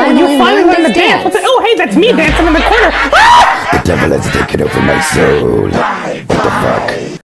finally learned to dance. Oh, hey, that's me dancing in the corner. Ah! The devil has taken over my soul. What the fuck?